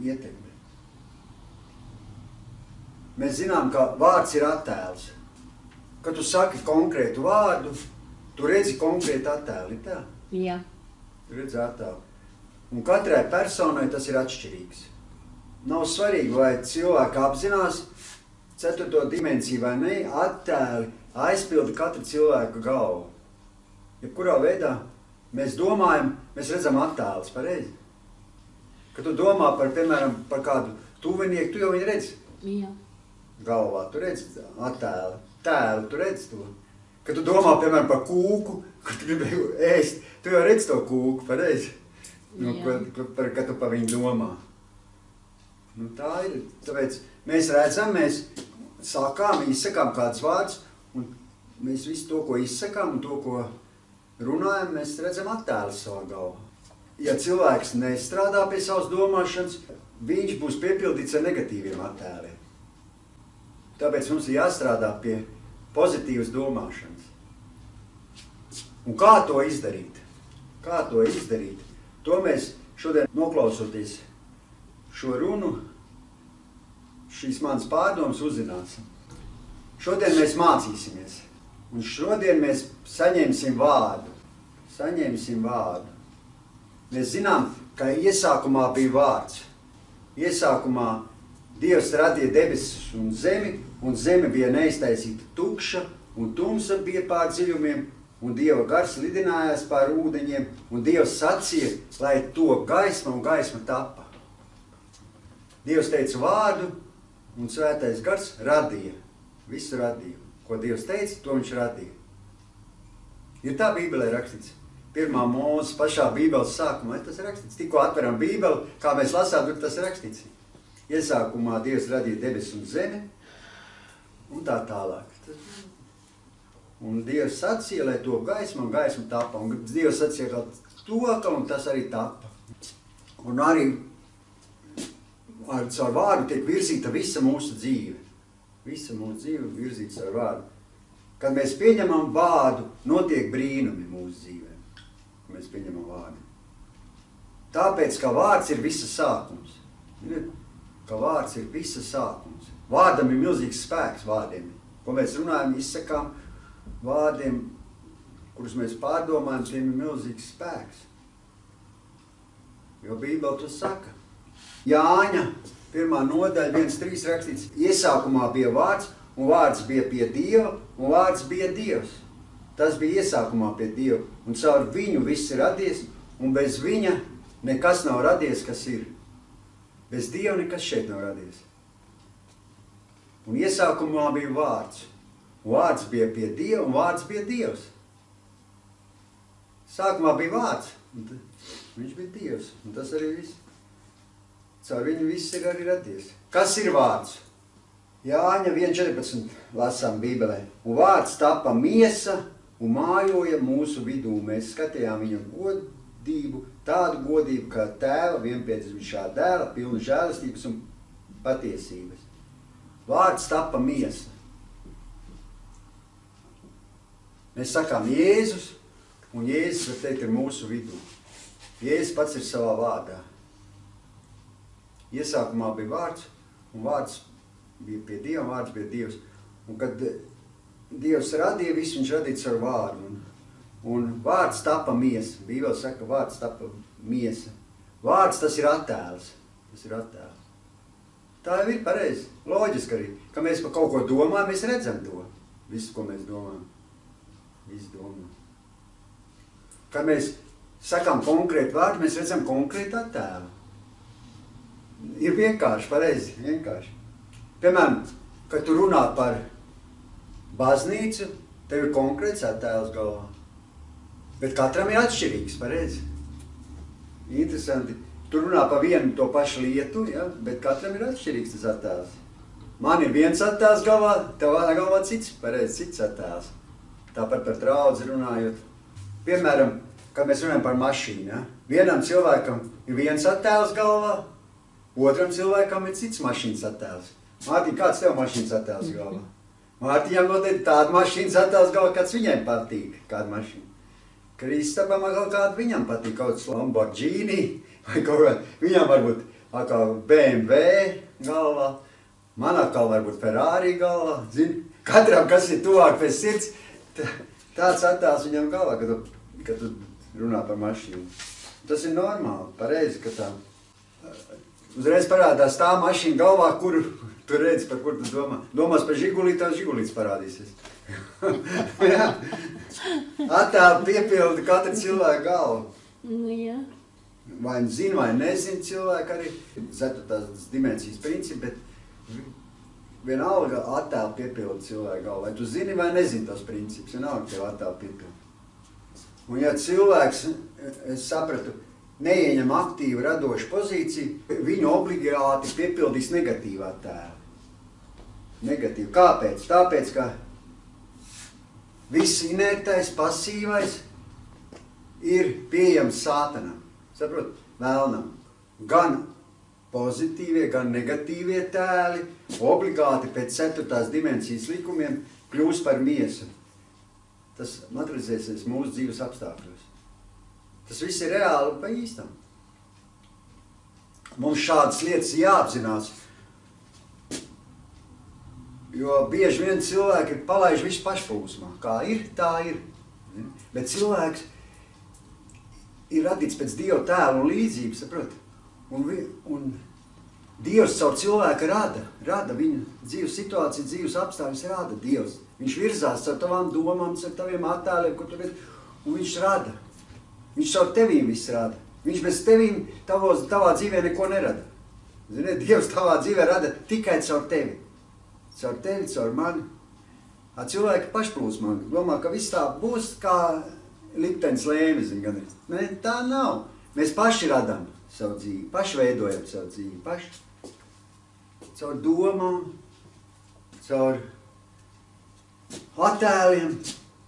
ietekmē. Mēs zinām, ka vārds ir attēls. Kad tu saki konkrētu vārdu, tu redzi konkrētu attēli, tā? Jā. Tu redzi attēlu. Un katrai personai tas ir atšķirīgs. Nav svarīgi, vai cilvēki apzinās 4. dimensiju vai ne, attēli aizpilda katra cilvēka galvu. Jebkurā veidā mēs domājam, mēs redzam attēlus, pareizi? Kad tu domā par, piemēram, par kādu tuvinieku, tu jau viņu redzi. Jā. Galvā, tu redzi attēli, tēlu, tu redzi to. Kad tu domā, piemēram, par kūku, kad tu gribi ēst, tu jau redzi to kūku, pareizi? Nu, kad tu par viņu domā. Nu, tā ir, tāpēc mēs redzam, mēs sākām, izsakām kādus vārdus, un mēs visu to, ko izsakām un to, ko runājam, mēs redzam attēlus savā galvā. Ja cilvēks nestrādā pie savas domāšanas, viņš būs piepildīts ar negatīviem attēliem. Tāpēc mums ir jāstrādā pie pozitīvas domāšanas. Un kā to izdarīt? Kā to izdarīt? To mēs šodien noklausoties šo runu, šīs manas pārdomas uzzināsim. Šodien mēs mācīsimies. Un šodien mēs saņemsim vārdu. Saņemsim vārdu. Mēs zinām, ka iesākumā bija vārds. Iesākumā Dievs radīja debesis un zeme bija neiztaisīta tukša, un tumsa bija pār dziļumiem, un Dieva gars lidinājās pār ūdeņiem, un Dievs sacīja, lai top gaisma, un gaisma tapa. Dievs teica vārdu, un svētais gars radīja. Visu radīja. Ko Dievs teica, to viņš radīja. Ir tā Bībelē rakstīts. 1. Mūzes pašā Bībeles sākumā tas ir rakstīts. Tikko atveram Bībeli, kā mēs lasām, tur tas ir rakstīts. Iesākumā Dievs radīja debesis un zemi, un tā tālāk. Un Dievs sacīja, lai top gaisma, un gaisma tapa. Un Dievs sacīja, ka toka, un tas arī tapa. Un arī caur vārdu tiek virzīta visa mūsu dzīve. Visa mūsu dzīve virzīta caur vārdu. Kad mēs pieņemam vārdu, notiek brīnumi mūsu dzīvēm. Kad mēs pieņemam vārdu. Tāpēc, ka vārds ir visa sākums. Ka vārds ir visa sākums. Vārdam ir milzīgs spēks vārdiem. Ko mēs runājam, izsakām vārdiem, kurus mēs pārdomājam, tiem ir milzīgs spēks. Jo Bībele to saka. Jāņa 1. nodaļa 1.3 rakstīts. Iesākumā bija vārds, un vārds bija pie Dieva, un vārds bija Dievs. Tas bija iesākumā pie Dieva, un caur viņu viss ir radies, un bez viņa nekas nav radies, kas ir. Bez Dieva nekas šeit nav radies. Un iesākumā bija vārds. Vārds bija pie Dieva, un vārds bija Dievs. Sākumā bija vārds, un viņš bija Dievs, un tas arī viss. Caur viņu viss ir arī radies. Kas ir vārds? Jāņa 1.14 lasām Bībelē. Un vārds tapa miesa un mājoja mūsu vidū. Mēs skatījām viņa godību, tādu godību, kā tēva vienpiedzimušā dēla, pilna žēlistības un patiesības. Vārds tapa miesa. Mēs sakām Jēzus, un Jēzus, var teikt, ir mūsu vidū. Jēzus pats ir savā vārdā. Iesākumā bija vārds, un vārds bija pie Dieva, un vārds bija Dievs. Un kad Dievs radīja visu, viņš radīja ar vārdu. Un vārds tapa miesa. Bībele saka, vārds tapa miesa. Vārds tas ir attēls. Tas ir attēls. Tā jau ir pareizi. Loģiski arī. Kad mēs par kaut ko domājam, mēs redzam to. Visu, ko mēs domājam. Visu domājam. Kad mēs sakām konkrētu vārdu, mēs redzam konkrētu attēlu. Ir vienkārši, pareizi, vienkārši. Piemēram, kad tu runā par baznīcu, tev ir konkrēts attēls galvā. Bet katram ir atšķirīgs, pareizi. Interesanti. Tu runā par vienu to pašu lietu, ja? Bet katram ir atšķirīgs tas attēls. Man ir viens attēls galvā, tev galvā cits, pareizi, cits attēls. Tāpat par draudzi runājot. Piemēram, kad mēs runājam par mašīnu, ja? Vienam cilvēkam ir viens attēls galvā, otram cilvēkam ir cits mašīnas attēls. Mārtiņ, kāds tev mašīnas attēls galvā? Mārtiņam noteikti tāda mašīnas attēls galvā, kāds viņiem patīk, kāda mašīna. Kristapam kaut kāda viņam patīk, kaut kāds Lamborghini, vai kaut kā, viņam varbūt atkal BMW galvā, man atkal varbūt Ferrari galvā, zini, katram, kas ir tuvāk pēc sirds, tāds attēls viņam galvā, kad tu runā par mašīnu. Tas ir normāli, pareizi, ka tā. Uzreiz parādās tā mašīna galvā, kuru tu redzi, par kur tu domā. Domās par Žigulīti, tev Žigulīts parādīsies. Jā. Attēli piepildi katru cilvēku galvu. Nu, jā. Vai zina, vai nezina cilvēku arī. Ceturtās dimensijas principi, bet vienalga attēli piepildi cilvēku galvu. Vai tu zini vai nezini tos principus, vienalga tev attēli piepildi. Un ja cilvēks, es sapratu, neieņem aktīvu, radošu pozīciju, viņu obligāti piepildīs negatīvā tēla. Negatīvu. Kāpēc? Tāpēc, ka viss inertais, pasīvais ir pieejams sātanam. Saprot? Vēlnam. Gan pozitīvie, gan negatīvie tēli obligāti pēc 4. dimensijas likumiem kļūs par miesu. Tas materializēsies mūsu dzīves apstākļos. Tas viss ir reāli pa īstam. Mums šādas lietas jāapzinās. Jo bieži vien cilvēki palaiž visu pašplūsmā. Kā ir, tā ir. Bet cilvēks ir radīts pēc Dieva tēla un līdzības, saprot? Un Dievs caur cilvēku rada viņa dzīves situāciju, dzīves apstākļus rada Dievs. Viņš virzās caur tavām domām, caur taviem attēliem, ko tu redz, un viņš rada. Viņš caur tevīm viss rada. Viņš bez tevīm tavā dzīvē neko nerada. Ziniet, Dievs tavā dzīvē rada tikai caur tevi. Caur tevi, caur mani. Cilvēki pašplūsmā domā, ka viss tā būs kā liktenis lēmis. Ne, tā nav. Mēs paši radām savu dzīvi, paši veidojam savu dzīvi, paši. Caur domām, caur attēliem.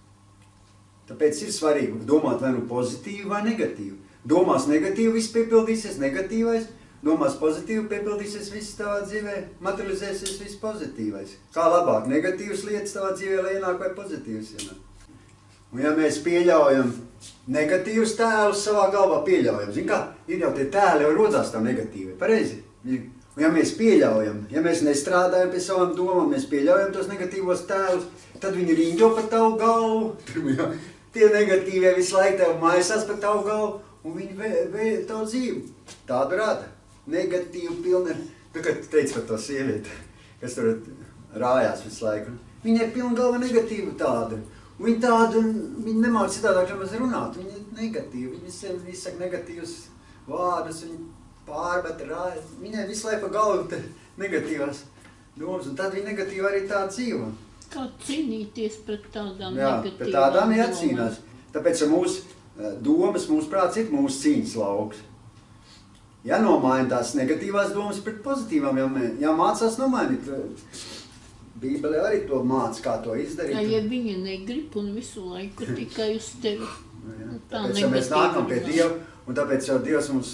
Tāpēc ir svarīgi domāt vai nu pozitīvi vai negatīvi. Domās negatīvi, viss piepildīsies, negatīvais. Domās pozitīvi, piepildīsies viss tavā dzīvē, materializēsies viss pozitīvais. Kā labāk, negatīvas lietas tavā dzīvē, lai ienāk vai pozitīvas ienāk. Un ja mēs pieļaujam negatīvus tēlus savā galvā, pieļaujam, zin kā, ir jau tie tēli, jau rodās tam negatīvi, pareizi? Un ja mēs pieļaujam, ja mēs nestrādājam pie savām domām, mēs pieļaujam tos negatīvos tēlus, tad viņi riņķo par tavu galvu. Tie negatīvie visu laiku tev maisās par tavu galvu, un viņi vēja tavu dzīvi. Tādu rada. Negatīvu pilni. Tu, kad teici par to sievieti, kas tur rājās visu laiku. Viņai pilna galva negatīva tāda. Un viņa tāda, viņa nemāk citādāk nemaz runāt. Viņa ir negatīva. Viņa saka negatīvas vārdus, viņa pārbeta rājas. Viņai visu laiku pa galvu negatīvās domas, un tad viņa negatīva arī tā dzīvo. Kā cīnīties pret tādām negatīvām? Jā, pret tādām jācīnās. Tāpēc mūsu domas, mūsu prāts ir mūsu cīņas lauks. Jānomaina tās negatīvās domas pret pozitīvām, jāmācās nomainīt. Bībelē arī to māca, kā to izdarīt. Ja viņa negrib un visu laiku tikai uz tevi. Tāpēc mēs nākam pie Dieva, un tāpēc jau Dievs mums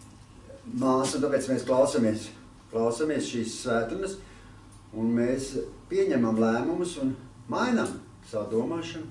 māca, un tāpēc mēs klausamies šīs svētdienas, un mēs pieņemam lēmumus un mainām savu domāšanu.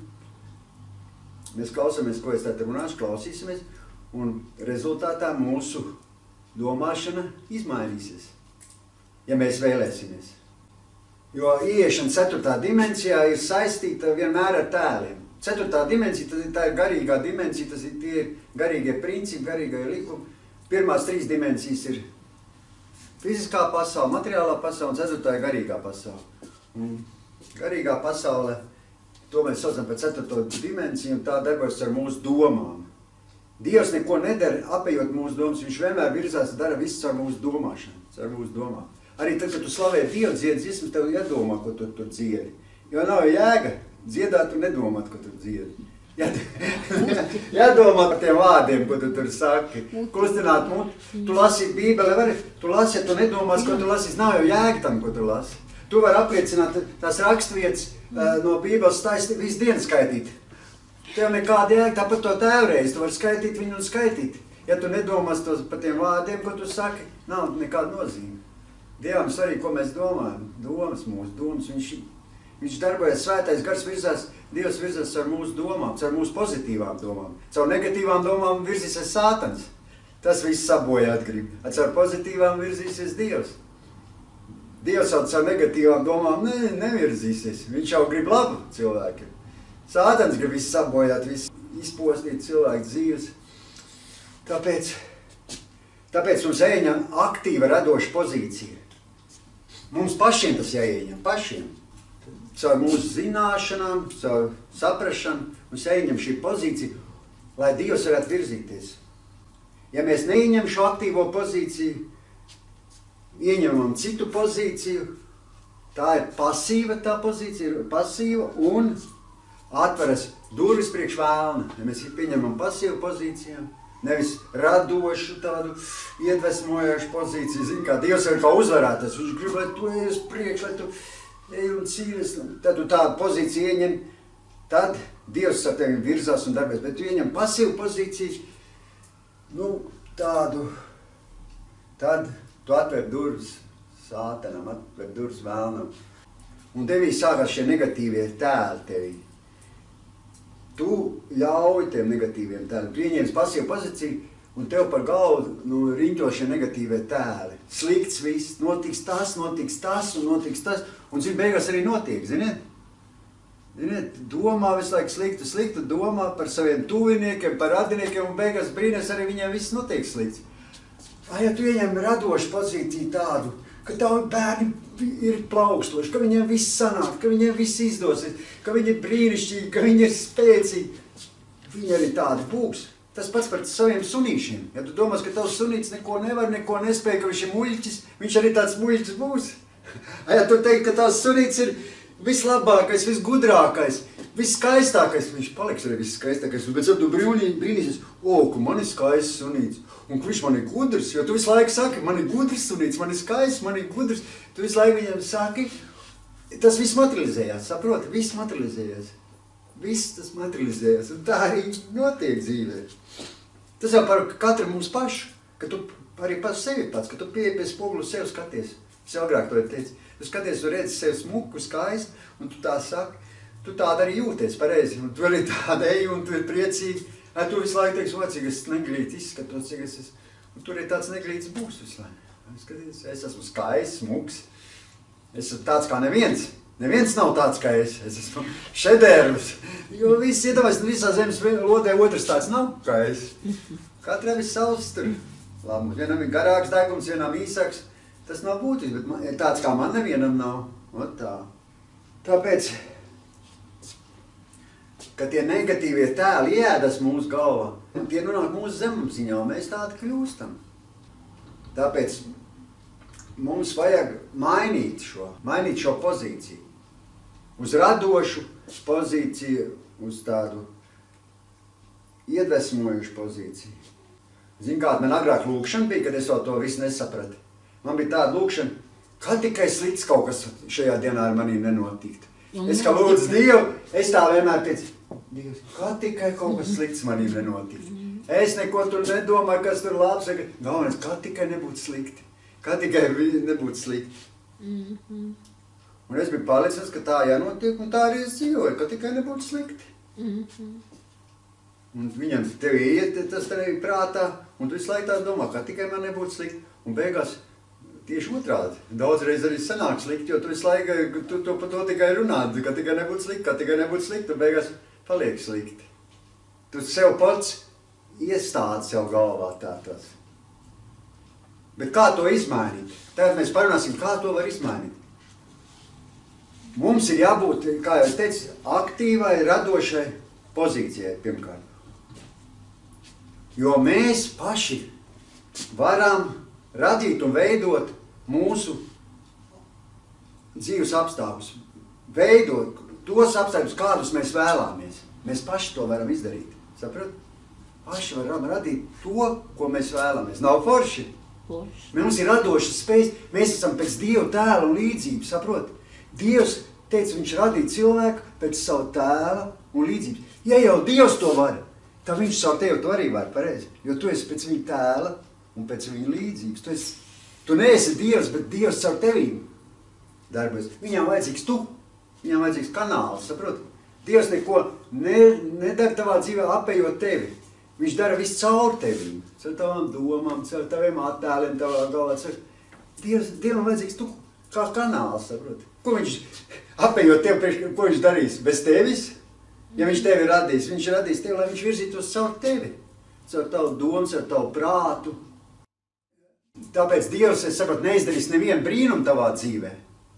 Mēs klausāmies, ko es tātad runāšu, klausīsimies, un rezultātā mūsu domāšana izmainīsies, ja mēs vēlēsimies. Jo ieiešana 4. dimensijā ir saistīta vienmēr ar tēliem. 4. dimensija, tā ir garīgā dimensija, tas ir tie garīgie principi, garīgie likumi. Pirmās 3 dimensijas ir fiziskā pasaule, materiālā pasaule un 4. ir garīgā pasaule. Un garīgā pasaule, to mēs saucam par 4. dimensiju, un tā darbojas ar mūsu domām. Dievs neko nedara, apējot mūsu domas, viņš vienmēr virzās, dara viss ar mūsu domāšanu, ar mūsu domām. Arī tad, kad tu slavē Dievu dziesmas, tev jādomā, ko tu tur dziedi. Jo nav jēga dziedāt un nedomāt, ko tu dziedi. Jādomā par tiem vārdiem, ko tu tur saki. Kustināt muti. Tu lasi Bībeli, tu lasi, ja tu nedomās, ko tu lasi, nav jau jēga tam, ko tu lasi. Tu vari apliecināt tās rakstvietas no Bībeles taisni visu dienu skaitīt. Tev nekāda jēga, tāpat to tēvreiz, tu vari skaitīt viņu un skaitīt. Ja tu nedomās par tiem vārdiem, ko tu saki, nav nekāda nozīme. Dievam svarīgi, ko mēs domājam, domas mūsu domas, viņš darbojas, svētais gars virzās, Dievs virzās ar mūsu domām, ar mūsu pozitīvām domām. Caur negatīvām domām virzīsies sātans. Tas viss sabojāt grib. Ar pozitīvām virzīsies Dievs. Dievs ar negatīvām domām nevirzīsies. Viņš jau grib labu cilvēku. Sātans grib visu sabojāt, visu izpostīt cilvēku dzīves. Tāpēc mums jāieņem aktīva radoša pozīcija. Mums pašiem tas jāieņem, pašiem. Caur mūsu zināšanām, caur saprašanu, mums jāieņem šī pozīcija, lai Dievs varētu virzīties. Ja mēs neieņem šo aktīvo pozīciju, ieņemam citu pozīciju, tā ir pasīva, tā pozīcija ir pasīva un atveras durvis priekš vēlna. Ja mēs pieņemam pasīvu pozīciju, nevis radošu tādu iedvesmojošu pozīciju. Zini, kā Dievs ir kā uzvarētājs, viņš grib, lai tu ej uz priekšu, lai tu ej un cīnies. Tad tu tādu pozīciju ieņem, tad Dievs ar tevi virzās un darbies. Bet tu ieņem pasīvu pozīciju, tad tu atver durvis sātanam, atver durvis vēlnam. Un tevī sākās šie negatīvie tēli tevī. Tu ļauj tiem negatīviem tēliem. Tu ieņems pasīvu pozīciju un tev par galvu riņķo šie negatīvie tēli. Slikts viss, notiks tas un notiks tas. Un zini, beigās arī notiek, ziniet? Ziniet, domā visu laiku sliktu domā par saviem tuviniekiem, par radiniekiem, un beigās brīnās arī viņiem viss notiek slikts. Ja tu ieņem radošu pozīciju tādu, ka tavi bērni ir plaukstoši, ka viņiem viss sanāk, ka viņiem viss izdosies, ka viņi ir brīnišķīgi, ka viņi ir spēcīgi, viņi arī tādi būs. Tas pats par saviem sunīšiem. Ja tu domās, ka tavs sunīts neko nevar, neko nespēj, ka viņš ir muļķis, viņš arī tāds muļķis būs. Ja tu teiksi, ka tavs sunīts ir vislabākais, visgudrākais, viskaistākais, viņš paliks arī viskaistākais, un pēc tam tu brīnīsies, ka man ir skaists sunīts, un kurš man ir gudrs, jo tu visu laiku saki, man ir gudrs sunīts, man ir skaists, man ir gudrs, tu visu laiku viņam saki, tas viss materializējās, saproti, viss materializējās, tas materializējās, un tā arī notiek dzīvē. Tas jau par katru mums pašu, ka tu arī par sevi pats, ka tu pieeji pie spogulu sev skaties, es agrāk to teicu. Tu skaties, tu redzi sevi smuku, skaistu, un tu tā saki, tu tāda arī jūties pareizi, un tu arī tāda eji, un tu ir priecīgi. Tu visu laiku teiksi, cik es neglīti izskatos, cik es esmu, un tur ir tāds neglīts būs visu laiku. Skaties, es esmu skaists, smuks, es esmu tāds kā neviens. Neviens nav tāds kā es esmu šedērvs, jo viss iedomājas, visā zemes lodē otrs tāds nav kā es. Katram ir savs tur labums, vienam ir garāks degums, vienam īsāks. Tas nav būtisks, bet tāds kā man nevienam nav. Tāpēc, ka tie negatīvie tēli ieēdas mūsu galvā, tie nonāk mūsu zemapziņā, un mēs tādi kļūstam. Tāpēc mums vajag mainīt šo pozīciju. Uz radošu pozīciju, uz tādu iedvesmojušu pozīciju. Zini, kāda man agrāk lūkšana bija, kad es vēl to visu nesapratu. Man bija tāda lūkšana, kā tikai slikts kaut kas šajā dienā ar manī nenotiktu. Es kā lūdzu Dievu, es tā vienmēr teicu, Dievs, kā tikai kaut kas slikts manī nenotiktu. Es neko tur nedomāju, kas tur labs, galvenais, kā tikai nebūtu slikti. Kā tikai nebūtu slikti. Un es biju palicis, ka tā jānotiek, un tā arī es dzīvoju, ka tikai nebūtu slikti. Un viņam tev iet tas tev prātā, un tu visu laiku tā domā, ka tikai man nebūtu slikti. Un beigās tieši otrādi. Daudzreiz arī sanāk slikti, jo tu visu laiku tu par to tikai runā, ka tikai nebūtu slikti, un beigās paliek slikti. Tu sev pats iestādi sev galvā tāds. Bet kā to izmainīt? Tagad mēs parunāsim, kā to var izmainīt. Mums ir jābūt, kā jau es teicu, aktīvai, radošai pozīcijai pirmkārt. Jo mēs paši varam radīt un veidot mūsu dzīves apstākļus. Veidot tos apstākļus, kādus mēs vēlamies. Mēs paši to varam izdarīt. Saprat? Paši varam radīt to, ko mēs vēlamies. Nav forši? Mums ir radošas spējas. Mēs esam pēc Dieva tēla un līdzības. Saprot? Dievs teica, viņš radīja cilvēku pēc savu tēla un līdzības. Ja jau Dievs to var, tad viņš savu tevi to arī var, pareizi. Jo tu esi pēc viņa tēla un pēc viņa līdzības. Tu neesi Dievs, bet Dievs caur tevīm darbojas. Viņam vajadzīgs tu, viņam vajadzīgs kanāls, saprot? Dievs neko nedara tavā dzīvē apējot tevi. Viņš dara visu caur tevīm, caur tavām domām, caur taviem attēliem, tavā galvā. Dievam vajadzīgs tu kā kanāls, saproti. Ko viņš, apējot tevi, ko viņš darīs? Bez tevis? Ja viņš tevi radīs, viņš radīs tevi, lai viņš virzītos caur tevi. Caur tavu domu, caur tavu prātu. Tāpēc Dievs, es saprotu, neizdarīs nevienu brīnumu tavā dzīvē.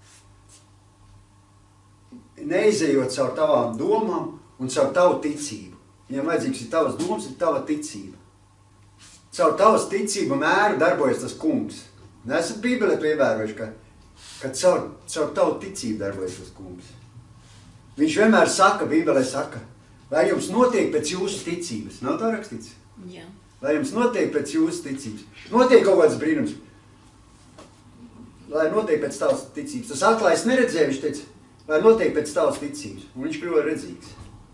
Neizejot caur tavām domām un caur tavu ticību. Viņam vajadzīgs ir tavas domas, ir tava ticība. Caur tavas ticību mēru darbojas tas kungs. Nesat Bībelē to ievērojuši, ka caur tavu ticību darbojas tas kungs. Viņš vienmēr saka, Bībelē saka, lai jums notiek pēc jūsu ticības. Nav tā rakstīts? Jā. Lai jums notiek pēc jūsu ticības. Notiek kaut kāds brīnums. Lai notiek pēc tavas ticības. Tas atklājs neredzēja, viņš teica, lai notiek pēc tavas ticības. Un viņš kļuva redzīgs.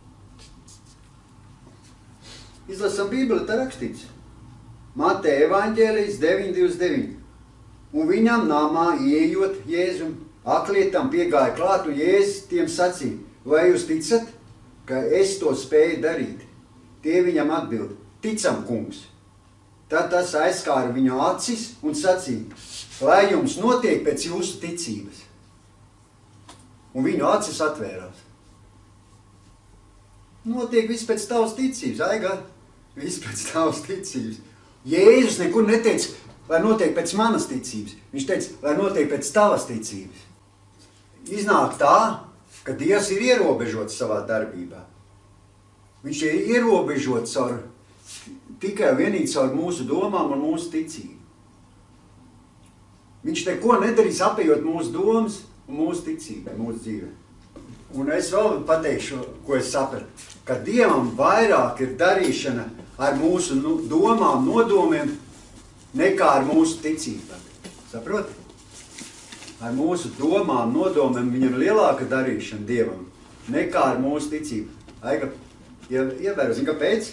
Izlasam Bībeli, tā rakstīts. Mateja evaņģēlijs 9:29. Un viņam namā ieejot Jēzum, aklietam piegāja klāt, un Jēzus tiem sacīja, vai jūs ticat, ka es to spēju darīt? Tie viņam atbild, ticam, kungs. Tad tas aizskāra viņu acis un sacīja, lai jums notiek pēc jūsu ticības. Un viņu acis atvērās. Notiek viss pēc tavas ticības, Aigar. Viss pēc tavas ticības. Jēzus nekur neteica, lai notiek pēc manas ticības. Viņš teica, lai notiek pēc tavas ticības. Iznāk tā, ka Dievs ir ierobežots savā darbībā. Viņš ir ierobežots tikai vienīgi caur mūsu domām un mūsu ticību. Viņš neko nedarīs apējot mūsu domas un mūsu ticību, mūsu dzīvē. Un es vēl pateikšu, ko es sapratu, ka Dievam vairāk ir darīšana ar mūsu domām, nodomiem, nekā ar mūsu ticību. Saproti? Ar mūsu domām, nodomiem viņam lielāka darīšana Dievam, nekā ar mūsu ticību. Aiga, ievēro, zini, kāpēc?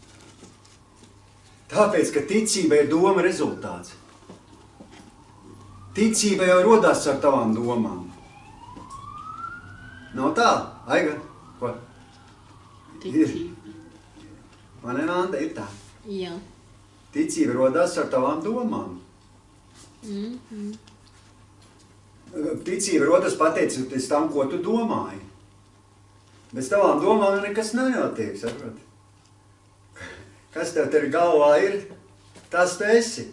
Tāpēc, ka ticība ir doma rezultāts. Ticība jau rodās ar tavām domām. Nav tā, Aiga? Ko? Ticība. Man Nanda ir tā. Jā. Ticība rodās ar tavām domām. Ticība rodas pateicoties tam, ko tu domāji. Bez tavām domām nekas nenotiek, saproti? Kas tev te galvā ir, tas tu esi.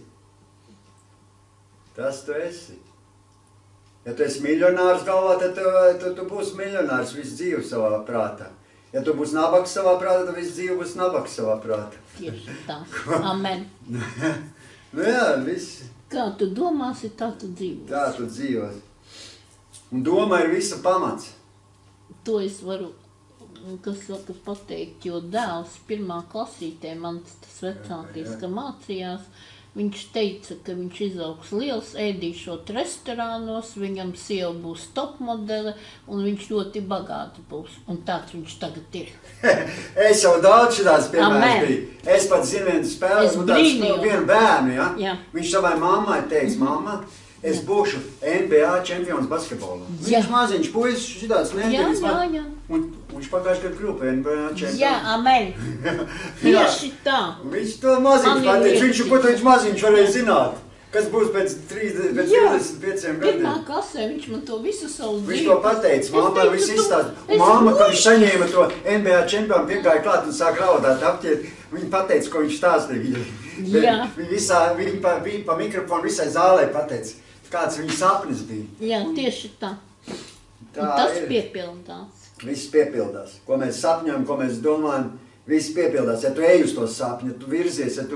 Tas tu esi. Ja tu esi miljonārs galvā, tad tu būsi miljonārs visu dzīvi savā prātā. Ja tu būsi nabaks savā prātā, tad visu dzīvi būs nabaks savā prātā. Tieši tā. Amen. Nu jā, viss. Kā tu domāsi, tā tu dzīvos. Tā tu dzīvos. Un doma ir visa pamats. To es varu, kas saka, pateikt, jo dēls pirmā klasītē, mans tas vecākais, ka mācījās, viņš teica, ka viņš izaugs liels, ēdīšot restorānos, viņam sieva būs topmodele, un viņš ļoti bagāti būs. Un tāds viņš tagad ir. Es jau daudz šitās piemērs biju. Es pat zinu vienu spēli, vienu bērnu, ja? Jā. Viņš savai mammai teica, mamma, es būšu NBA čempions basketbolā. Viņš maziņš puisis, šitāds nedarīs. Jā. Un viņš pagājuši gadu kļuva NBA čempions. Jā, amen. Tieši tā. Viņš to maziņš pateica. Ko viņš maziņš varēja zināt? Kas būs pēc 35 gadiem? Pirmā klasē viņš man to visu savu dzīvi. Viņš to pateica, mamma viss izstāst. Mamma, kad viņš saņēma to NBA čempionu, piegāja klāt un sāk raudāt, apķiet. Viņa pateica, ko viņš stāstīja. Viņa pa mikrofonu visai zālē pateica, kāds viņa sapnis bija. Jā, tieši tā. Un tas piepildās. Viss piepildās. Ko mēs sapņojam, ko mēs domājam, viss piepildās. Ja tu ej uz to sapņu, ja tu virzies, ja tu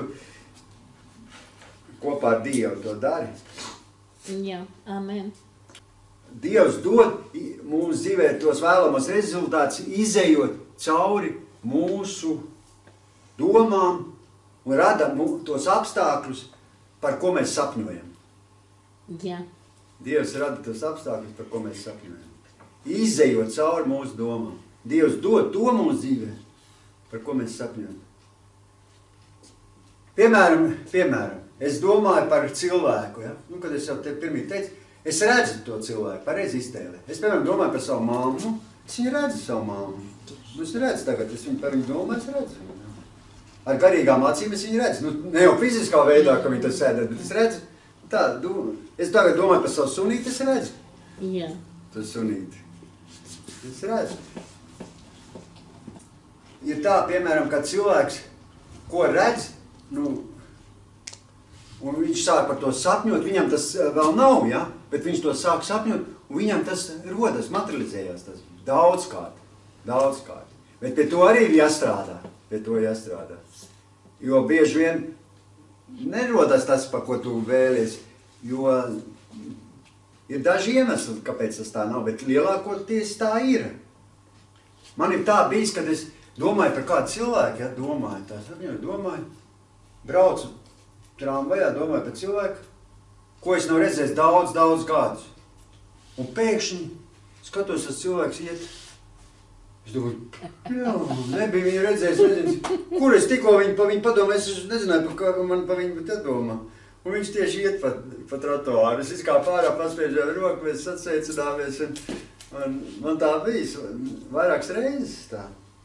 kopā ar Dievu to dari. Jā, amen. Dievs dod mums dzīvē tos vēlamos rezultātus, izejot cauri mūsu domām un rada tos apstākļus, par ko mēs sapņojam. Jā. Dievs rada tos apstākļus, par ko mēs sapņojam. Izejot cauri mūsu domām. Dievs dod to mūsu dzīvē, par ko mēs sapņojam. Piemēram, es domāju par cilvēku, ja? Kad es jau te pirmīt teicu, es redzu to cilvēku, pareizi iztēlē. Es, piemēram, domāju par savu mammu, es viņu redzu savu mammu. Es redzu tagad, es viņu par viņu domāju, es redzu viņu. ar garīgām acīm es viņu redzu. Nu, ne jau fiziskā veidā, ka viņi tas sēdēt, bet es redzu. Tā, es tagad domāju par savu sunīti, es redzu. Jā. Tas sunīti. Es redzu. Ir tā, piemēram, kad cilvēks, ko redz, nu, un viņš sāk par to sapņot, viņam tas vēl nav, ja? Bet viņš to sāk sapņot, un viņam tas rodas, materializējās tas daudzkārt. Bet pie to arī ir jāstrādā, Jo bieži vien nerodas tas, par ko tu vēlies, jo ir daži iemesli, kāpēc tas tā nav, bet lielākoties tā ir. Man ir tā bijis, kad es domāju par kādu cilvēku, ja, domāju, braucu tramvajā, domāju par cilvēku, ko es nav redzējis daudz gadus. Un pēkšņi skatos, tas cilvēks iet. Es domāju, jā, nebija viņu redzējis, nezinu, kur es tikko viņu padomāju, es nezināju, par kā man pa viņu domā. Un viņš tieši iet pa trotuāru. Es kā pārā paspiežēju roku, mēs satsveicināmies, un man tā bijis vairākas reizes tā.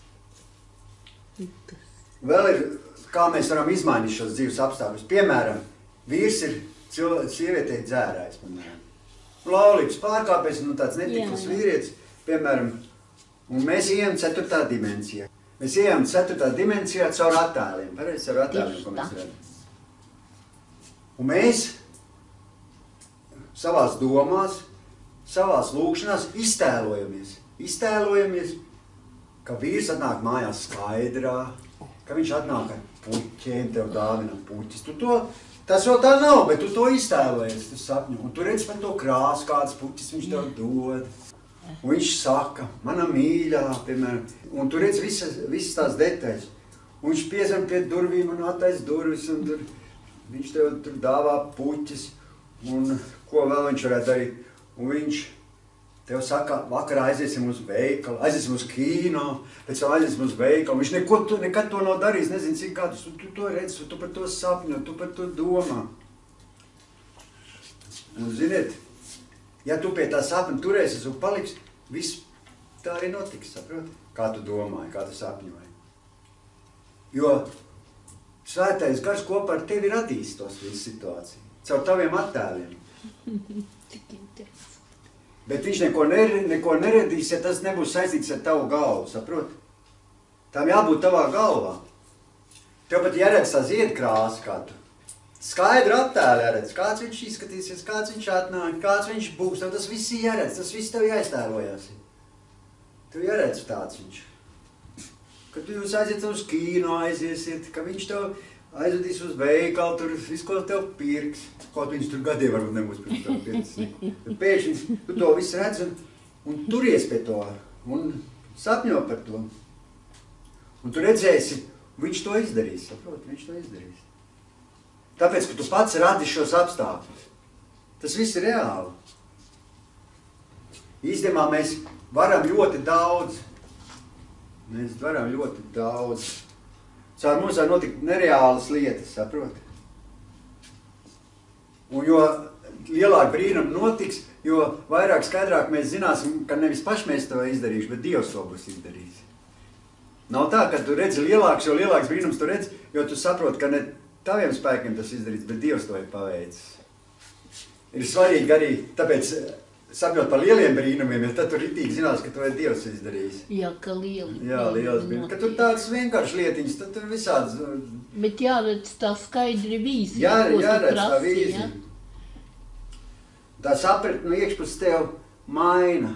Vēl ir, kā mēs varam izmainīt šos dzīves apstākļus. Piemēram, vīrs ir sievietei dzērājs, piemēram. Laulības pārkāpēs, nu tāds netikls vīrietis, piemēram, un mēs ejam 4. dimensijā. Mēs ejam 4. dimensijā caur attēliem, pareizi caur attēliem, ko mēs redzam. Un mēs savās domās, savās lūkšanās iztēlojamies, ka vīrs atnāk mājās skaidrā, ka viņš atnāk ar puķiem, tev dāvina puķis. Tas vēl tā nav, bet tu to iztēlojies, tu sapņo. Un tu redz par to krāsu, kādas puķis viņš tev dod. Un viņš saka, mana mīļā, piemēram, un tu redz visas tās detaļas. Un viņš piezem pie durvīm un attaisa durvis, un viņš tev tur dāvā puķis, un ko vēl viņš varētu darīt. Un viņš tev saka, vakarā aiziesim uz veikalu, aiziesim uz kīno, pēc tam aiziesim uz veikalu. Viņš nekad to nav darījis, nezinu cik gadus. Tu to redzi, tu par to sapņo, tu par to domā. Un ziniet, ja tu pie tā sapņa turēsies un paliksi, viss tā arī notiks, saproti? Kā tu domāji, kā tu sapņoji. Jo Svētais Gars kopā ar tevi radīs tos visu situāciju, caur taviem attēliem. Bet viņš neko neradīs, ja tas nebūs saistīts ar tavu galvu, saproti? Tam jābūt tavā galvā. Tev pat jāredz tā ziedkrāsa, kā tu. Skaidru attēlu jāredz, kāds viņš izskatīsies, kāds viņš atnāk, kāds viņš būs, tev tas viss jāredz, tas viss tev jāiztēlojās. Tev jāredz tāds viņš. Kad jūs aiziet uz kīno, aiziesiet, ka viņš tev aizvedīs uz veikalu, tur visu, ko tev pirks. Kaut viņš tur gadiem varbūt nebūs pirms tev pirks. Bet pēkšņi tu to visu redz un turies pie to un sapņo par to. Un tu redzēsi, viņš to izdarīs, saproti, viņš to izdarīs. Tāpēc, ka tu pats radi šos apstākļus. Tas viss ir reāli. Īstenībā mēs varam ļoti daudz. Caur mums var notikt nereālas lietas, saproti. Un jo lielāk brīnumi notiks, jo vairāk skaidrāk mēs zināsim, ka nevis paši mēs to izdarīšu, bet Dievs to būs izdarījis. Nav tā, ka tu redzi lielāks, jo lielāks brīnums tu redzi, jo tu saproti, ka ne taviem spēkiem tas izdarīts, bet Dievs to ir paveicis. Ir svarīgi arī, tāpēc sapņot par lieliem brīnumiem, ja tad tu ritīgi zinās, ka to ir Dievs izdarījis. Jā, ka lieli. Jā, liels brīnums. Ka tur tāds vienkārši lietiņas, tad tur visāds. Bet jāredz tā skaidri vīzija, jāredz tā vīzija. Tā saprat no iekšpus tev maina.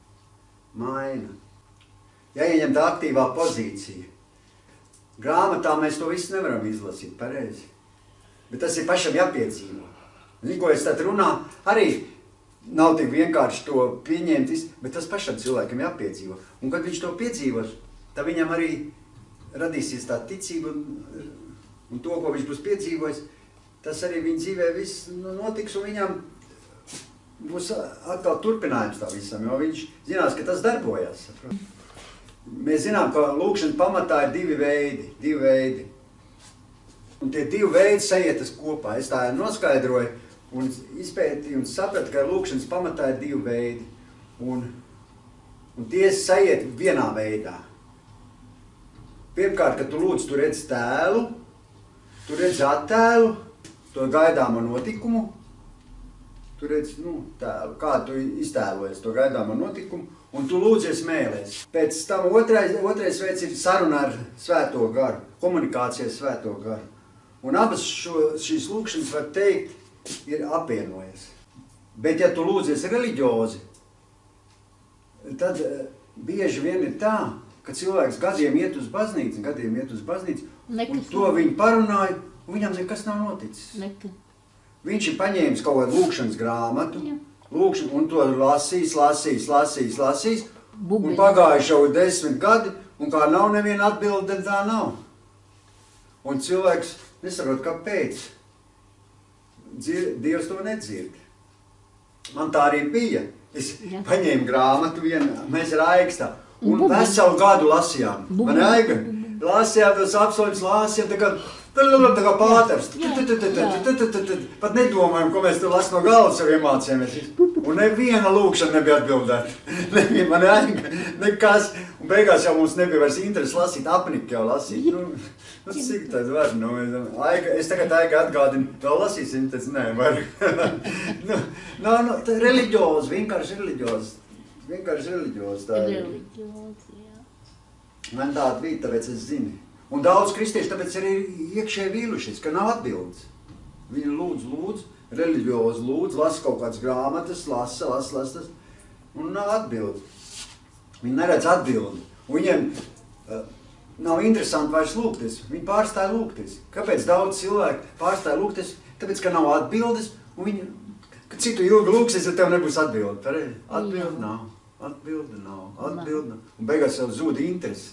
Jāieņem tā aktīvā pozīcija. Grāmatā mēs to visu nevaram izlasīt, pareizi. Bet tas ir pašam jāpiedzīvo. Zini, ko es tad runā, arī nav tik vienkārši to pieņemt, bet tas pašam cilvēkam jāpiedzīvo. Un kad viņš to piedzīvos, tad viņam arī radīsies tā ticība un to, ko viņš būs piedzīvojis, tas arī viņa dzīvē viss notiks un viņam būs atkal turpinājums tā visam, jo viņš zinās, ka tas darbojas. Mēs zinām, ka lūkšanas pamatā ir divi veidi. Un tie divi veidi sajietas kopā. Es tā noskaidroju un izpētīju un sapratu, ka lūkšanas pamatā ir divi veidi. Un tie sajiet vienā veidā. Pirmkārt, kad tu lūdz, tu redz tēlu, tu redz attēlu, to gaidāmo notikumu, tu redz, tēlu, kā tu iztēlojies to gaidāmo notikumu, un tu lūdzies mēlēs. Pēc tam otrais veids ir saruna ar Svēto garu, komunikācija ar Svēto garu. Un abas šīs lūkšanas, var teikt, ir apvienojies. Bet, ja tu lūdzies reliģiozi, tad bieži vien ir tā, ka cilvēks gadiem iet uz baznīcu, un to viņi parunāja, un viņam nekas nav noticis. Viņš ir paņēmis kaut kādu lūkšanas grāmatu, un to lasījis, un pagājuši jau 10 gadi, un kā nav neviena atbilde, tā nav. Un cilvēks nesaprot, kāpēc. Dievs to nedzird. Man tā arī bija. Es paņēmu grāmatu mēs ar Aigstā, un veselu gadu lasījām. Man Aiga, lasījām tos apsoļus, lasījām, tā kā pāters. Pat nedomājam, ko mēs tur lasām no galvas jau iemācījāmies. Un neviena lūkšana nebija atbildēta. Man Aiga, nekas. Un beigās jau mums nebija vairs interesi lasīt, apnika jau lasīt. Cik tad var? Es tagad Aiga atgādinu, vēl lasīsim, tad nē, var. Reliģiozi, vienkārši reliģiozi. Tā ir. Man tāda bija, tāpēc es zinu. Un daudz kristieši tāpēc arī iekšēji vīlušies, ka nav atbildes. Viņi lūdz, reliģiozi lūdz, lasa kaut kādas grāmatas, lasa, un nav atbildes. Viņi neredz atbildi. Un viņiem nav interesanti vairs lūgties. Viņi pārstāja lūgties. Kāpēc daudz cilvēku pārstāja lūgties? Tāpēc, ka nav atbildes, un viņi, kad citu ilgi lūgsies, ja tev nebūs atbildi. Atbildi nav. Un beigās jau zūda interesi.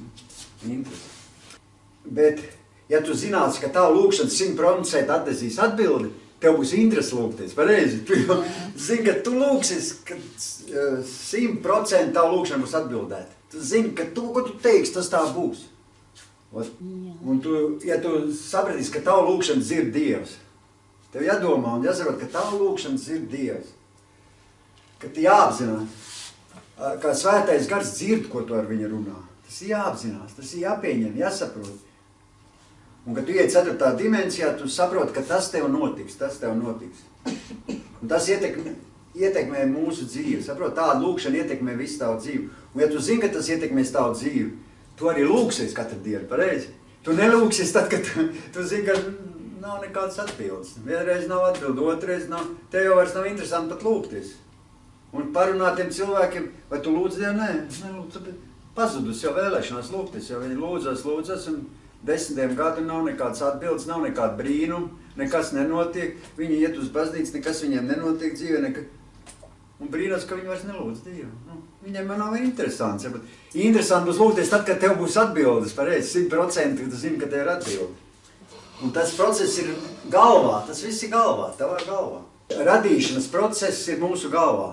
Bet, ja tu zināsi, ka tavu lūgšana 100% atnesīs atbildi, tev būs interesi lūgties, pareizi. Tu jau zini, ka tu lūgsies, ka 100% tavu lūgšana būs atbildēta. Tu zini, ka to, ko tu teiksi, tas tā būs. Un ja tu sapratīsi, ka tavu lūgšana dzird Dievs, tev jādomā un jāsaprot, ka tavu lūgšana dzird Dievs. Ka tu jāapzinās, kā Svētais Gars dzird, ko tu ar viņu runā. Tas ir jāapzinās, tas ir jāpieņem, jāsaprot. Un, kad tu iet 4. dimensijā, tu saproti, ka tas tev notiks. Un tas ietekmē mūsu dzīvi. Saprot, tāda lūkšana ietekmē visu tavu dzīvi. Un, ja tu zini, ka tas ietekmēs tavu dzīvi, tu arī lūksies katru dienu, pareizi. Tu nelūksies tad, kad tu zini, ka nav nekādas atbildes. Vienreiz nav atbildi, otrreiz nav. Tev jau vairs nav interesanti pat lūgties. Un parunāt tiem cilvēkiem, vai tu lūdz Dievu? Nē, pazudus jau vēlēšanās lūgties, jo viņi lūdzas, un 10 gadu nav nekādas atbildes, nav nekāda brīnuma, nekas nenotiek, viņi iet uz baznīcu, nekas viņiem nenotiek dzīvē, un brīnās, ka viņi vairs nelūdz Dievu. Viņiem nav interesants. Interesanti būs lūgties tad, kad tev būs atbildes, pareizi, 100%, kad tu zini, ka tev ir atbildi. Un tas process ir galvā, tas viss ir galvā, tavā galvā. Radīšanas process ir mūsu galvā.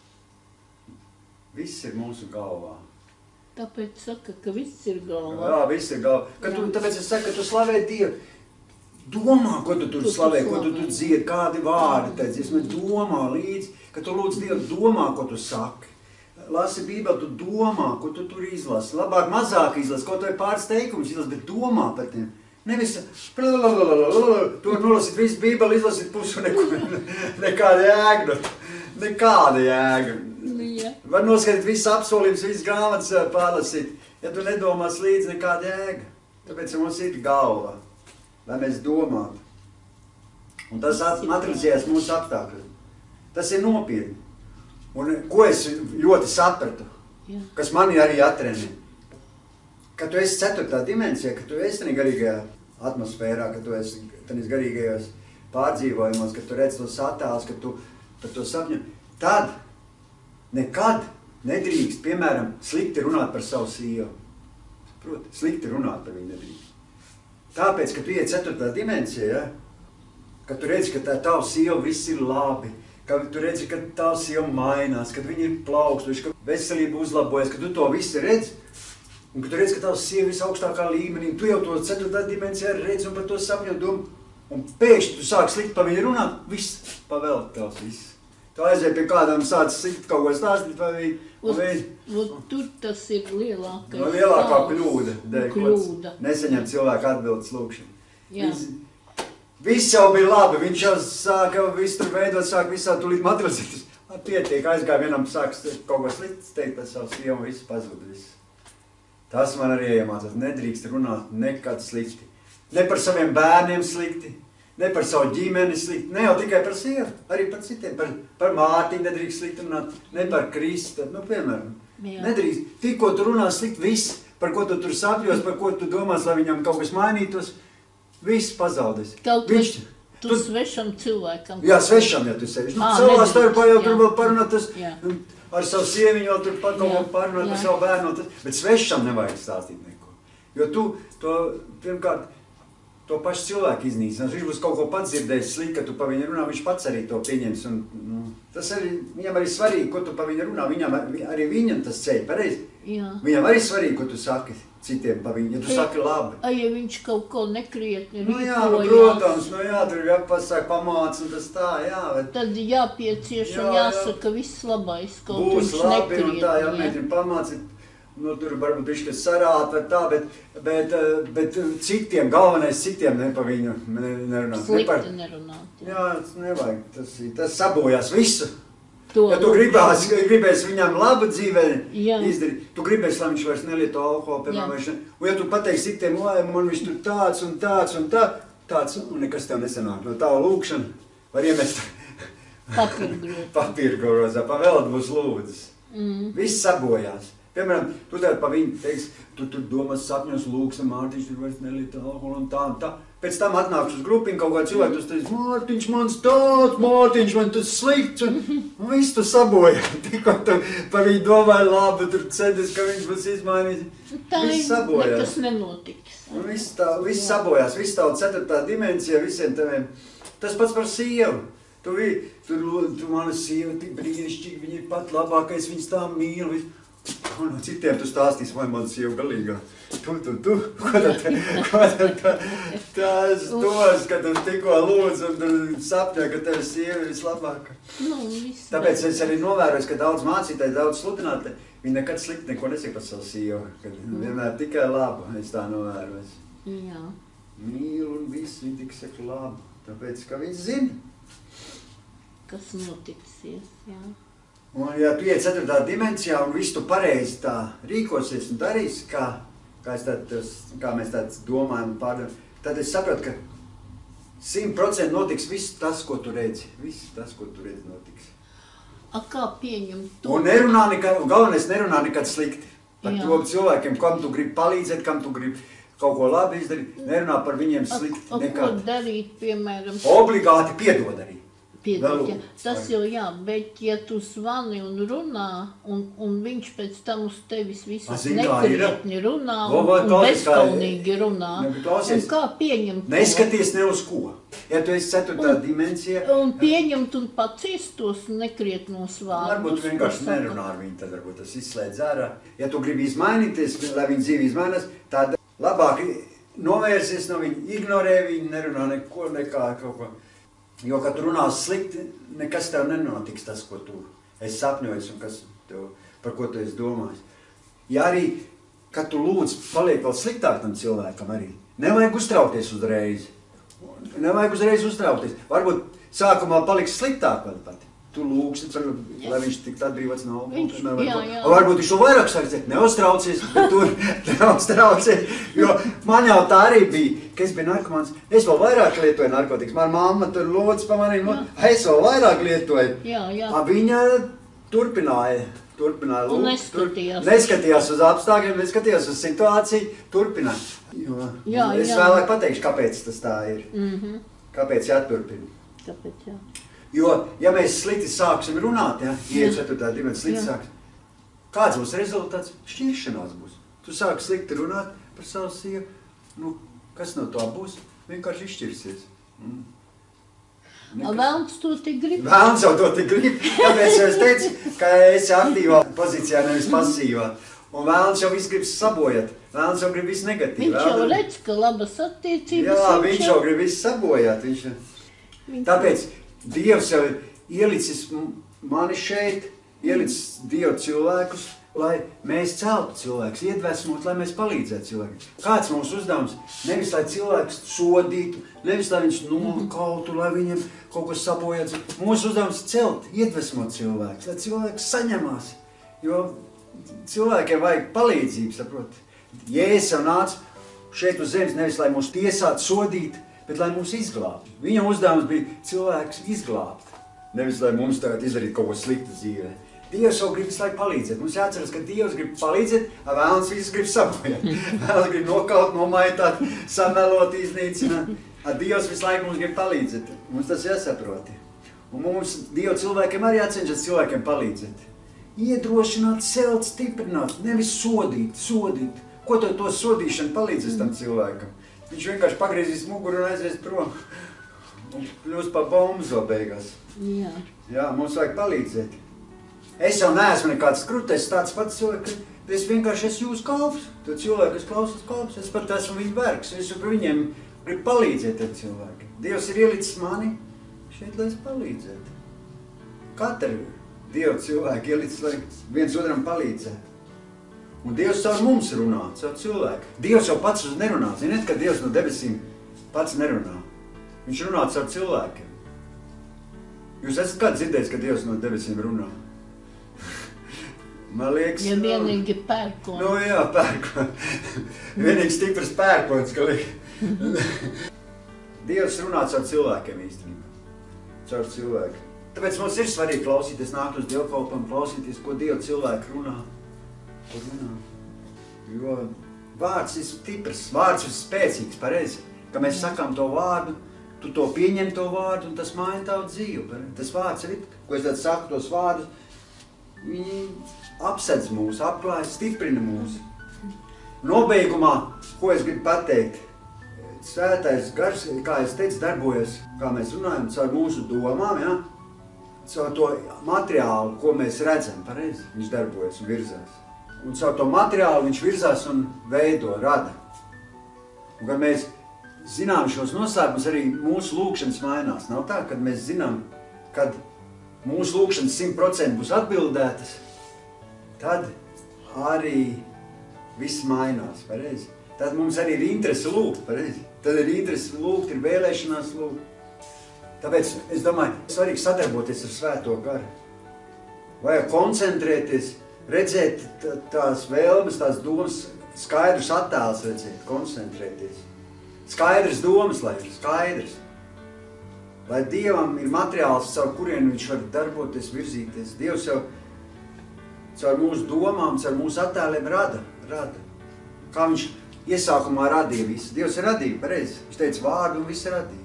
Viss ir mūsu galvā. Tāpēc saka, ka viss ir galvā. Jā, viss ir galvā. Tāpēc es saku, ka tu slavē Dievu. Domā, ko tu tur slavē, ko tu tur dziedi, kādi vārdi te dziesmē. Domā līdzi, ka tu lūdz Dievu, domā, ko tu saki. Lasi Bībeli, tu domā, ko tu tur izlasi. Labāk mazāk izlasi, ko tu ir pāris teikumus izlasi, bet domā par tiem. Nevis, tu nolasīt visu Bībeli, izlasīt pusu, nekāda jēga. Nekāda jēga. Var noskatīt visu apsolības, visu grāmatas pārlasīt. Ja tu nedomās līdzi, nekāda jēga. Tāpēc mums ir galva, lai mēs domātu. Un tas materializējas mūsu apstākļos. Tas ir nopietni. Un ko es ļoti sapratu, kas mani arī atrenē. Ka tu esi 4. dimensijā, ka tu esi garīgajā atmosfērā, ka tu esi garīgajos pārdzīvojumos, ka tu redz tos attēlus, ka tu par to sapņu. Tad nekad nedrīkst, piemēram, slikti runāt par savu sievu. Proti, slikti runāt par viņu nedrīkst. Tāpēc, ka tu iet 4. dimensijā, ka tu redzi, ka tā tava sieva viss ir labi, ka tu redzi, ka tava sieva mainās, ka viņi ir plaukstuši, ka veselība uzlabojas, ka tu to visu redzi, un ka tu redzi, ka tava sieva visaugstākā līmenī, tu jau to 4. dimensijā redzi un par to sapņot domu, un pēkšņi tu sāki slikti par viņu runāt, viss pavēlt tavs viss. Tu aiziet pie kādam sāc sikt kaut ko stāstīt, vai Tur tas ir lielākais. Lielākā kļūda. Kļūda. Nesaņem cilvēku atbildes lūkšanu. Jā. Viss jau bija labi, viņš jau sāka visu tur veidot, sāka visā tūlīt materializēties. Pietiek, aizgāja vienam sāks kaut ko slikts teikt par savu sievu, viss pazūd, viss. Tas man arī iemācās, nedrīkst runāt nekad slikti. Ne par saviem bērniem slikti, ne par savu ģimeni slikti, ne jau tikai par sievu, arī par citiem, par Mārtiņu nedrīkst slikti runāt, ne par Kristu, piemēram. Jā. Nedrīkst, tikko tu runā slikti, viss, par ko tu tur sapļos, par ko tu domās, lai viņam kaut kas mainītos, viss pazaudēs. Tu svešam cilvēkam. Jā, svešam, ja tu sevišķi. Savā starpā jau tur vēl parunāt, ar savu sieviņu vēl tur kaut ko parunāt, par savu bērnu, bet svešam nevajag stāstīt neko. Jo tu to, pirmkārt, to pašu cilvēku iznīcinās. Viņš būs kaut ko pats dzirdējis slikti, ka tu pa viņu runā, viņš pats arī to pieņems. Tas arī, viņam arī svarīgi, ko tu pa viņu runā, arī viņam tas ceļ, pareizi? Jā. Viņam arī svarīgi, ko tu saki citiem pa viņu, ja tu saki labi. Ja viņš kaut ko nekrietni rīkojās. Jā, protams, tur ir jāpasaka, pamāc un tas tā, jā. Tad jāpiecieš un jāsaka viss labais, kaut būs viņš labi nekrietni. Un tā, jāmēģina pamācīt. Tur varbūt bišķi sarāt vai tā, bet citiem, galvenais citiem ne pa viņu nerunāt. Slikti nerunāt. Jā, nevajag, tas sabojās visu. Ja tu gribēsi viņam labu dzīvē izdarīt, tu gribēsi, lai viņš vairs nelieto alkoholu, piemēram, un ja tu pateiksi citiem, man viņš tur tāds un tāds un tāds, un nekas tev nesanāk. No tā lūkšana var iemest papīrgrozā, pa veldu būs lūdzes. Viss sabojās. Piemēram, tu tad pa viņu teiks, tu tur domās sapņos lūksim, Mārtiņš tur vairs nelieto alkoholu un tā. Pēc tam atnāks uz grupiņu kaut kādu cilvēku, tu teici, Mārtiņš mans tāds, Mārtiņš man tas slikts, un viss tu sabojā. Tikko tu pa viņu domāji labi, tur cedis, ka viņš būs izmainījis. Viss sabojās. Nekas nenotiks. Viss sabojās, viss tavu 4. dimensija visiem teviem. Tas pats par sievu. Tu mana sieva tik brīnišķīgi, viņa ir pat labākais, viņas tā mīl. Un citiem tu stāstīsi, vai man sieva galīgā. Tu. Ko tās dos, ka tu tikko lūdz un sapņā, ka tev sieva ir vislabākā. Tāpēc es arī novēroju, ka daudz mācītāji, daudz sludinātāji, viņi nekad slikti neko nesaka par savu sievu. Vienmēr tikai labu, es tā novēroju. Jā. Mīlu un viss, viņi tik saka labu, tāpēc, ka viņi zina. Kas notiksies, jā. Un ja tu iet 4. dimensijā un visu tu pareizi tā rīkosies un darīsi, kā mēs tāds domājam un pārdomājam, tad es sapratu, ka 100% notiks viss tas, ko tu redzi. Viss tas, ko tu redzi, notiks. Kā pieņemt to? Un galvenais nerunā nekad slikti. Par to cilvēkiem, kam tu gribi palīdzēt, kam tu gribi kaut ko labi izdarīt, nerunā par viņiem slikti nekad. Ko darīt, piemēram? Obligāti piedod arī. Tas jau jā, bet ja tu zvani un runā, un viņš pēc tam uz tevis visus nekrietni runā un bezkaunīgi runā, un kā pieņemt to? Neskaties ne uz ko. Ja tu esi 4. dimensija... Un pieņemt un paciest tos nekrietnos vārdus. Varbūt vienkārši nerunā ar viņu, tad varbūt tas izslēdz ārā. Ja tu gribi izmainīties, lai viņa dzīve izmainās, tad labāk novērsies no viņa, ignorē viņu, nerunā neko, nekā kaut ko. Jo, kad tu runās slikti, nekas tev nenotiks tas, ko tu esi sapņojis un par ko tu esi domājis. Ja arī, kad tu lūdz, paliek vēl sliktāk tam cilvēkam arī, nevajag uztraukties uzreiz. Nevajag uzreiz uztraukties. Varbūt sākumā paliks sliktāk vēl pat. Tu lūgsi, lai viņš tikt atbrīvots no alkohola. Varbūt viņš vēl vairāk saka, neuztraucies, bet tur neuztraucies. Jo man jau tā arī bija, ka es biju narkomāns. Es vēl vairāk lietoju narkotikas. Man mamma tur lūdz pa manīm, es vēl vairāk lietoju. Viņa turpināja lūgt. Neskatījās uz apstākļiem, neskatījās uz situāciju, turpināja. Es vēlāk pateikšu, kāpēc tas tā ir. Kāpēc jāturpina. Kāpēc jā. Jo, ja mēs slikti sāksim runāt, iet 4. dimensija slikti sāks, kāds būs rezultāts? Šķiršanās būs. Tu sāki slikti runāt par savu sievu, kas no tā būs? Vienkārši izšķirsies. Vēlns to tik grib? Vēlns jau to tik grib, tāpēc es teicu, ka esi aktīvā pozīcijā, nevis pasīvā. Un vēlns jau viss grib sabojāt. Vēlns jau grib viss negatīvi. Viņš jau redz, ka labas attiecības. Jā, viņš jau grib viss sabojāt. Tāpēc Dievs jau ir ielicis mani šeit ielicis Dievu cilvēkus, lai mēs celtu cilvēkus, iedvesmot, lai mēs palīdzētu cilvēkiem. Kāds mūsu uzdevums? Nevis, lai cilvēks sodītu, nevis, lai viņš nokautu, lai viņiem kaut ko sabojāts. Mūsu uzdevums celt, iedvesmot cilvēkus, lai cilvēks saņemās. Jo cilvēkiem vajag palīdzību, saprot. Jēzus jau nāca šeit uz zemes nevis, lai mūs tiesātu, sodīt, bet lai mūs izglābtu. Viņa uzdevums bija cilvēks izglābt. Nevis, lai mums tagad izdarītu kaut ko sliktu dzīvē. Dievs jau grib visu laiku palīdzēt. Mums jāatceras, ka Dievs grib palīdzēt, a vēlns visu grib sabojāt. Vēlns grib nokaut, nomaitāt, samelot, iznīcināt. A Dievs visu laiku mums grib palīdzēt. Mums tas jāsaprot. Un mums Dieva cilvēkiem arī jācenšas cilvēkiem palīdzēt. Iedrošināt, celt, stiprināt, nevis sodīt. Ko to sodīšana palīdzēs tam cilvēkam? Viņš vienkārši pagriezīs muguru un aizies prom. Un kļūst pa bomzo beigās. Jā. Jā, mums vajag palīdzēt. Es jau neesmu nekāds krutes, tāds pats cilvēks, bet es vienkārši esmu jūsu kalps. To cilvēku, es klausos kalps, es pat esmu viņu vergs. Es par viņiem gribu palīdzēt ar cilvēkiem. Dievs ir ielicis mani šeit, lai es palīdzētu. Katru Dieva cilvēku ielicis, lai viens otram palīdzētu. Un Dievs caur mums runā, caur cilvēku. Dievs jau pats uz nerunā. Ziniet, ka Dievs no debesīm pats nerunā. Viņš runā caur cilvēkiem. Jūs esat kāds dzirdējis, ka Dievs no debesīm runā? Man liekas, ja vienīgi pērkons. Nu jā, pērkons. Vienīgi stiprs pērkons, ka liek. Dievs runā caur cilvēkiem īstenībā. Caur cilvēku. Tāpēc mums ir svarīgi klausīties, nākt uz dievkalpojumu, klausīties, ko Dieva cilvēki runā. Jo vārds ir stiprs, vārds ir spēcīgs, pareizi. Ka mēs sakām to vārdu, tu to pieņem to vārdu un tas maina tavu dzīvi. Pareizi. Tas vārds ir, ko es tad saku tos vārdus, viņi apsedz mūs, apklājas, stiprina mūs. Nobeigumā, ko es gribu pateikt, svētais gars, kā es teicu, darbojas, kā mēs runājam, caur mūsu domām, ja? Caur to materiālu, ko mēs redzam, pareizi, viņš darbojas un virzās. Un caur to materiālu viņš virzās un veido, rada. Un kad mēs zinām šos noslēpumus, arī mūsu lūkšanas mainās. Nav tā, kad mēs zinām, kad mūsu lūkšanas 100% būs atbildētas, tad arī viss mainās, pareizi. Tad mums arī ir interese lūgt, pareizi. Tad ir interese lūgt, ir vēlēšanās lūgt. Tāpēc es domāju, svarīgi sadarboties ar Svēto garu. Vajag koncentrēties, redzēt tās vēlmes, tās domas, skaidrs attēls redzēt, koncentrēties. Skaidrs domas, lai ir skaidrs. Lai Dievam ir materiāls, caur kurien viņš var darboties, virzīties. Dievs jau caur mūsu domām, caur mūsu attēliem rada. Kā viņš iesākumā radīja visu. Dievs ir radīja, pareizi. Viņš teica vārdu un viss radīja.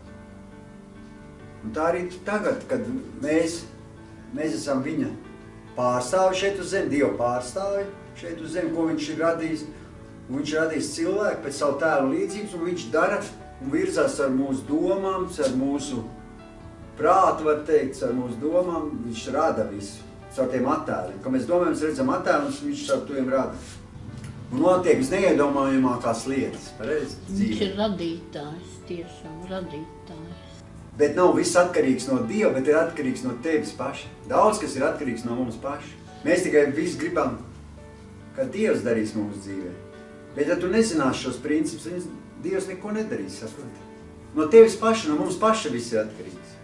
Un tā arī tagad, kad mēs esam viņa pārstāvi šeit uz zemi, Dieva pārstāvi šeit uz zemi, ko viņš ir radījis. Un viņš ir radījis cilvēku pēc savu tēlu līdzības, un viņš dara un virzās ar mūsu domām, ar mūsu prātu, var teikt, ar mūsu domām, viņš rada visu, caur tiem attēliem. Kad mēs domājam, mēs redzam attēlus, viņš caur tiem rada. Un notiek visneiedomājamākās lietas, pareizi? Viņš ir radītājs, tiešām radītājs. Bet nav viss atkarīgs no Dieva, bet ir atkarīgs no tevis paša. Daudz, kas ir atkarīgs no mums paša. Mēs tikai visu gribam, ka Dievs darīs mūsu dzīvē. Bet ja tu nezināsi šos principus, Dievs neko nedarīs, saproti. No tevis paša, no mums paša viss ir atkarīgs.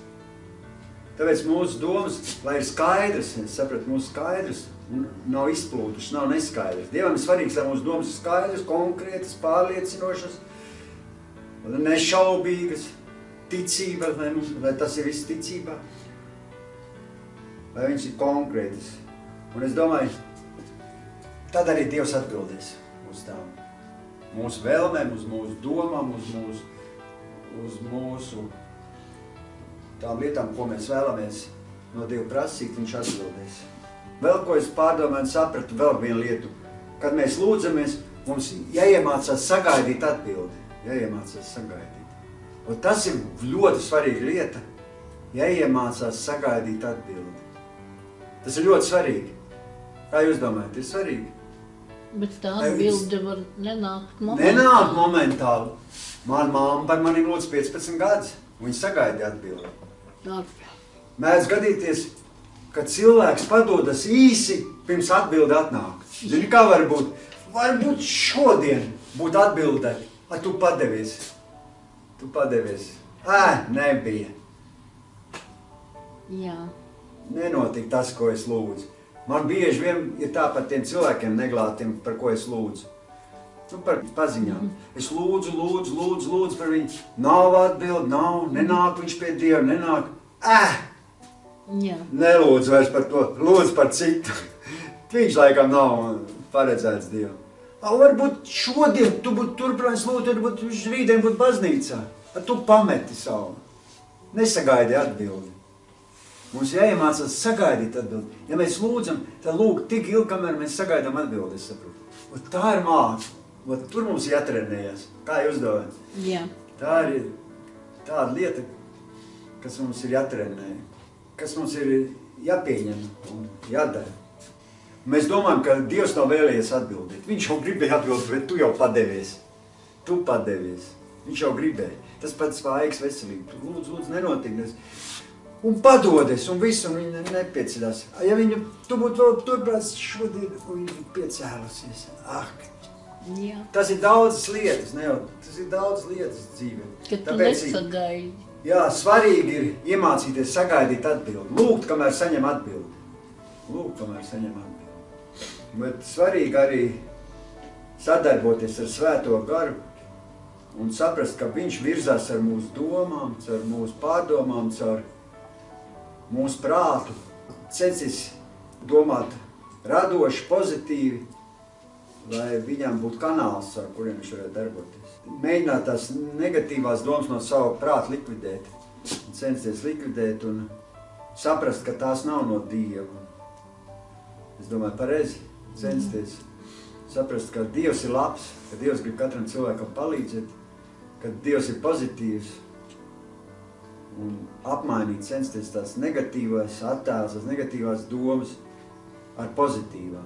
Tāpēc mūsu domas, lai ir skaidrs, saprot, mūsu skaidrs, nav izplūdušas, nav neskaidrs. Dievam ir svarīgs, lai mūsu domas ir skaidrs, konkrētas, pārliecinošas, nešaubīgas, ticība, lai tas ir viss ticībā, lai viņš ir konkrētas. Un es domāju, tad arī Dievs atbildēs uz tām mūsu vēlmēm, uz mūsu domām, uz mūsu tām lietām, ko mēs vēlamies no Dieva prasīt, viņš atbildēs. Vēl ko es pārdomāju un sapratu, vēl vienu lietu. Kad mēs lūdzamies, mums jāiemācās sagaidīt atbildi. Jāiemācās sagaidīt. Un tas ir ļoti svarīga lieta, jāiemācās sagaidīt atbildi. Tas ir ļoti svarīgi. Kā jūs domājat, ir svarīgi? Bet tā atbilde var nenākt momentāli. Nenāk momentāli. Mana mamma par maniem lūdz 15 gadus, un viņa sagaidīja atbildi. Mēdz gadīties, kad cilvēks padodas īsi pirms atbildi atnāk. Zini, kā var būt? Varbūt šodien būtu atbildēt. Tu padevies. Tu padevies. Nebija. Jā. Nenotika tas, ko es lūdzu. Man bieži vien ir tā par tiem cilvēkiem neglātiem, par ko es lūdzu. Par paziņām. Es lūdzu par viņu. Nav atbildi, nenāk viņš pie Dieva, nenāk. Jā. Nelūdzu vairs par to, lūdzu par citu. Viņš laikam nav paredzēts Dievam. Varbūt šodien tu būtu turpinājis lūdzu, varbūt rītdien būtu baznīcā. Tu pameti savu. Nesagaidi atbildi. Mums jāiemācās sagaidīt atbildi. Ja mēs lūdzam, tad lūk tik ilgi, kamēr mēs sagaidām atbildi, es saprotu. Tā ir māca. Tur mums jātrenējas. Kā jūs domājat? Jā. Tā ir tāda lieta, kas mums ir jātrenē, kas mums ir jāpieņem un jādara. Mēs domājam, ka Dievs nav vēlējies atbildēt. Viņš jau gribēja atbildēt, bet tu jau padevies. Tu padevies. Viņš jau gribēja. Tas pats vaigas veselība. Tu lūdzu, nenotiek. Un padodies, un viss, un viņa nepieceļās. Ja tu būtu vēl turpinās šodien, un viņa piecēlusies. Jā. Tas ir daudzas lietas, tas ir daudzas lietas dzīvē. Ka tu nesagaidi. Jā, svarīgi ir iemācīties sagaidīt atbildi. Lūgt, kamēr saņem atbildi. Bet svarīgi arī sadarboties ar Svēto garu un saprast, ka viņš virzās ar mūsu domām, ar mūsu pārdomām, ar mūsu prātu. Censies domāt radoši, pozitīvi, lai viņam būtu kanāls, ar kuriem viņš varētu darboties. Mēģināt tās negatīvās domas no sava prāta likvidēt. Censties likvidēt un saprast, ka tās nav no Dieva. Es domāju, pareizi censties saprast, ka Dievs ir labs, ka Dievs grib katram cilvēkam palīdzēt, ka Dievs ir pozitīvs un apmainīt, censties tās negatīvās attēls, tās negatīvās domas ar pozitīvām.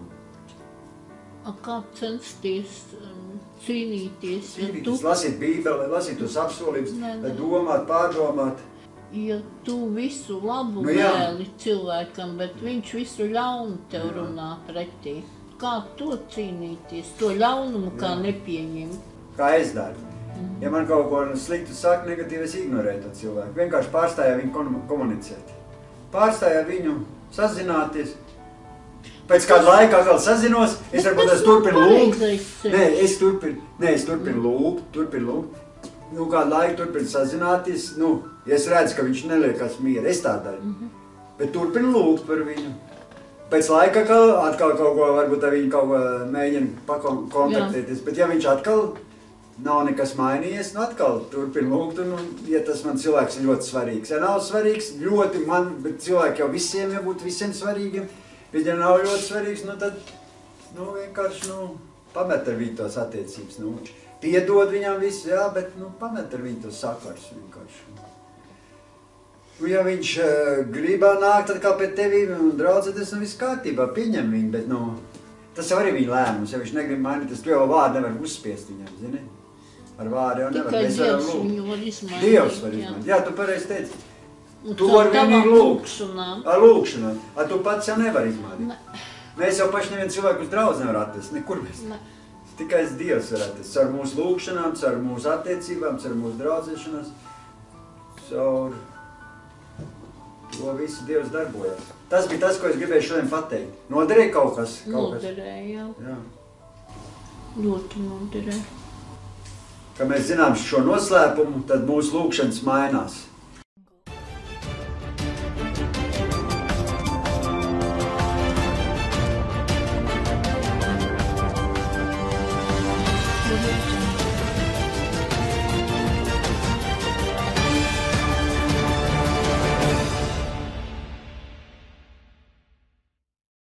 Kā censties cīnīties? Lasīt Bībeli, lasīt tos apsolības, domāt, pārdomāt. Ja tu visu labu vēli cilvēkam, bet viņš visu ļaunu tev runā pretī. Kā to cīnīties? To ļaunumu kā nepieņemt? Kā es daru. Ja man kaut ko sliktu saka, negatīvi, es ignorēju to cilvēku. Vienkārši pārstāju ar viņu komunicēt. Pārstāju ar viņu sazināties. Pēc kāda laika atkal sazinos, es turpinu lūgt. Es turpinu lūgt. Kādu laiku turpinu sazināties. Ja es redzu, ka viņš neliekās miera, es tā daru. Bet turpinu lūgt par viņu. Pēc laika atkal kaut ko, varbūt ar viņu kaut ko mēģinu pakontaktēties. Bet ja viņš atkal nav nekas mainījies, atkal turpinu lūgt. Ja tas man cilvēks ir ļoti svarīgs. Ja nav svarīgs, ļoti man, bet cilvēki jau visiem jābūt visiem svarīgiem. Bet ja nav ļoti svarīgs, tad vienkārši pamet ar viņu tos attiecības. Piedod viņam visu, jā, bet pamet ar viņu tos sakars vienkārši. Ja viņš gribā nākt atkal pie tevīm un draudzēties, viss kārtībā, pieņem viņu, bet tas jau arī viņa lēmums. Ja viņš negrib mainīties, tu jau vārdu nevar uzspiest viņam, zini? Ar vārdu jau nevar. Tikai Dievs viņu var izmainīt. Dievs var izmainīt, jā, tu pareizi teici. Tu vari viņu lūgt. Ar lūgšanām. Tu pats jau nevar izmainīt. Mēs jau paši nevienu cilvēku uz draudz nevar atvest, nekur mēs. Tikai Dievs var atvest. Ar mūsu lūgšanām, ar mūsu attiecībām, ar mūsu draudzēšanās. Caur to visu Dievs darbojas. Tas bija tas, ko es gribēju šodien pateikt. Noderēja kaut kas? Noderēja, jā. Ļoti noderēja. Kad mēs zinām šo noslēpumu, tad mūsu lūgšanas mainās.